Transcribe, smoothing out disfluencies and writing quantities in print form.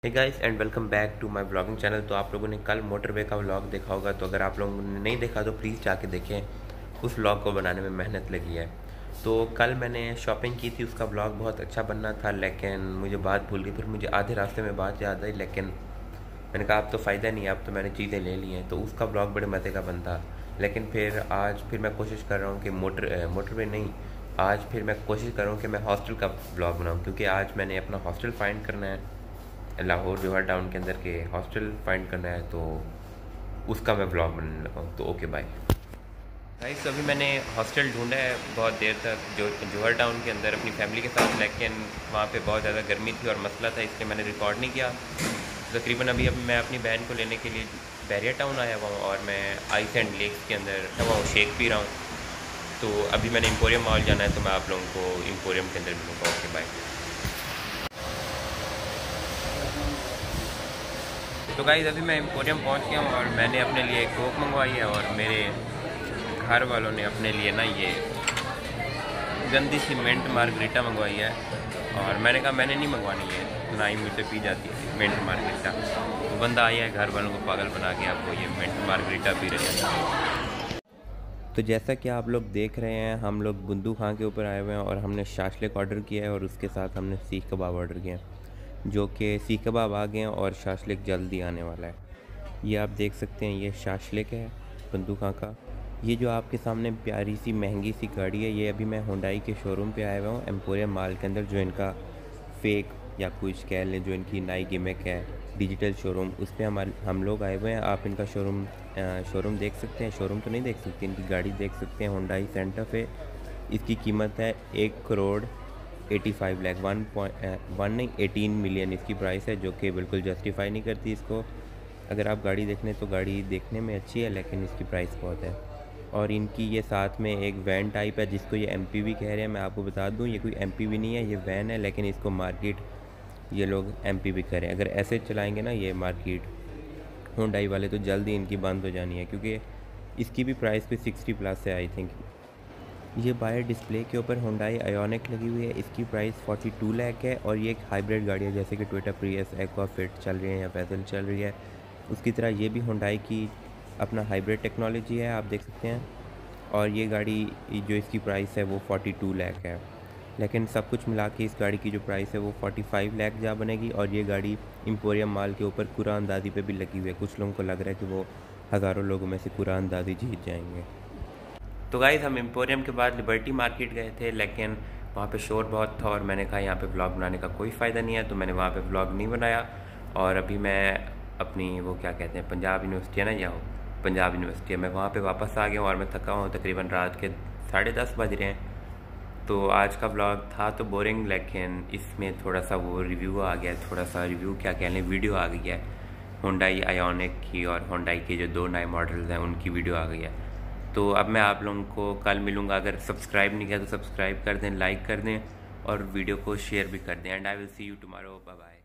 Hey guys and welcome back to my vlogging channel. तो आप लोगों ने कल मोटरवे का व्लॉग देखा होगा, तो अगर आप लोगों ने नहीं देखा तो प्लीज़ जाके देखें। उस व्लॉग को बनाने में मेहनत लगी है। तो कल मैंने शॉपिंग की थी, उसका व्लॉग बहुत अच्छा बनना था, लेकिन मुझे बात भूल गई। फिर मुझे आधे रास्ते में बात याद आई, लेकिन मैंने कहा अब तो फ़ायदा नहीं है, अब तो मैंने चीज़ें ले ली हैं। तो उसका व्लॉग बड़े मज़े का बनता। लेकिन फिर आज मैं कोशिश कर रहा हूँ कि मोटरवे नहीं, आज फिर मैं कोशिश कर रहा हूँ कि मैं हॉस्टल का व्लॉग बनाऊँ, क्योंकि आज मैंने अपना हॉस्टल फाइंड करना है। लाहौर रिवर टाउन के अंदर के हॉस्टल फाइंड करना है, तो उसका मैं ब्लॉग बनाने लगा हूँ। तो ओके बाय गाइस। तो अभी मैंने हॉस्टल ढूंढा है बहुत देर तक, जो जोहर टाउन के अंदर अपनी फैमिली के साथ, लेकिन वहाँ पे बहुत ज़्यादा गर्मी थी और मसला था, इसलिए मैंने रिकॉर्ड नहीं किया। तकरीबन अभी मैं अपनी बहन को लेने के लिए बैरिया टाउन आया हुआ हूँ और मैं आइस एंड लेक्स के अंदर हुआ हूँ, शेक पी रहा हूँ। तो अभी मैंने एम्पोरियम मॉल जाना है, तो मैं आप लोगों को एम्पोरियम के अंदर मिलूँगा। Okay bye. तो गाइस अभी मैं एम्पोरियम पहुंच गया हूँ और मैंने अपने लिए कोक मंगवाई है, और मेरे घर वालों ने अपने लिए ना ये गंदी सी मिंट मार्गरीटा मंगवाई है। और मैंने कहा मैंने नहीं मंगवानी है, ना ही मुझसे पी जाती है मिंट मार्गरीटा। तो बंदा आया है घर वालों को पागल बना के, आपको ये मिंट मार्गरीटा पी रहे हैं। तो जैसा कि आप लोग देख रहे हैं, हम लोग बुंदू खां के ऊपर आए हुए हैं और हमने शाशलिक ऑर्डर किया है, और उसके साथ हमने सीख कबाब ऑर्डर किया है, जो कि सीख कबाब आ गए हैं और शाशलिक जल्दी आने वाला है। ये आप देख सकते हैं, ये शाशलिक है बुंदू खां का। ये जो आपके सामने प्यारी सी महंगी सी गाड़ी है, ये अभी मैं हुंडई के शोरूम पे आया हुआ हूँ, एम्पोरियम मॉल के अंदर, जो इनका फेक या कुछ कह लें, जो इनकी नई गिमिक है, डिजिटल शोरूम, उस पर हम लोग आए हुए हैं। आप इनका शोरूम देख सकते हैं, शोरूम तो नहीं देख सकते, इनकी गाड़ी देख सकते हैं, हुंडई सेंटा फे। इसकी कीमत है 1 करोड़ 85 लाख, 18 मिलियन इसकी प्राइस है, जो कि बिल्कुल जस्टिफाई नहीं करती इसको। अगर आप गाड़ी देखने तो गाड़ी देखने में अच्छी है, लेकिन इसकी प्राइस बहुत है। और इनकी ये साथ में एक वैन टाइप है, जिसको ये एमपीवी कह रहे हैं। मैं आपको बता दूं, ये कोई एमपीवी नहीं है, ये वैन है, लेकिन इसको मार्केट ये लोग एमपीवी करें। अगर ऐसे चलाएंगे ना ये मार्केट हुंडई वाले, तो जल्दी इनकी बंद हो जानी है, क्योंकि इसकी भी प्राइस पे 60+ है आई थिंक। ये बाहर डिस्प्ले के ऊपर हुंडई आयोनिक लगी हुई है, इसकी प्राइस 42 लाख है। और ये एक हाइब्रिड गाड़ी है, जैसे कि टोयोटा प्रियस, एक्वा फिट चल रही है या पैदल चल रही है, उसकी तरह ये भी हुंडई की अपना हाइब्रिड टेक्नोलॉजी है, आप देख सकते हैं। और ये गाड़ी जो इसकी प्राइस है वो 42 लाख है, लेकिन सब कुछ मिला के इस गाड़ी की जो प्राइस है वो 45 लाख जा बनेगी। और ये गाड़ी एम्पोरियम मॉल के ऊपर कुरानदाजी पे भी लगी हुई है। कुछ लोगों को लग रहा है कि वो हज़ारों लोगों में से कुरानदाजी जीत जाएंगे। तो गाइस हम एम्पोरियम के बाद लिबर्टी मार्केट गए थे, लेकिन वहाँ पे शोर बहुत था और मैंने कहा यहाँ पे व्लॉग बनाने का कोई फ़ायदा नहीं है, तो मैंने वहाँ पे व्लॉग नहीं बनाया। और अभी मैं अपनी वो क्या कहते हैं, पंजाब यूनिवर्सिटी है ना, यहाँ पंजाब यूनिवर्सिटी है, मैं वहाँ पे वापस आ गया हूँ और मैं थका हूँ। तकरीबन रात के 10:30 बज रहे हैं। तो आज का व्लॉग था तो बोरिंग, लेकिन इसमें थोड़ा सा वो रिव्यू आ गया, थोड़ा सा रिव्यू क्या कह लें, वीडियो आ गई है हुंडई आयोनिक की, और हुंडई के जो 2 नए मॉडल्स हैं उनकी वीडियो आ गई है। तो अब मैं आप लोगों को कल मिलूँगा। अगर सब्सक्राइब नहीं किया तो सब्सक्राइब कर दें, लाइक कर दें और वीडियो को शेयर भी कर दें। And I will see you tomorrow. Bye bye.